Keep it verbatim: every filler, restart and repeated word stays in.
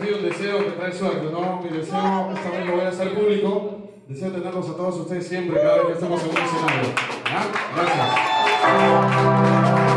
pide un deseo que trae suerte, ¿no? Mi deseo, esta vez lo voy a hacer público. Deseo tenerlos a todos ustedes siempre, cada vez que estemos en un escenario. ¿Ah? Gracias.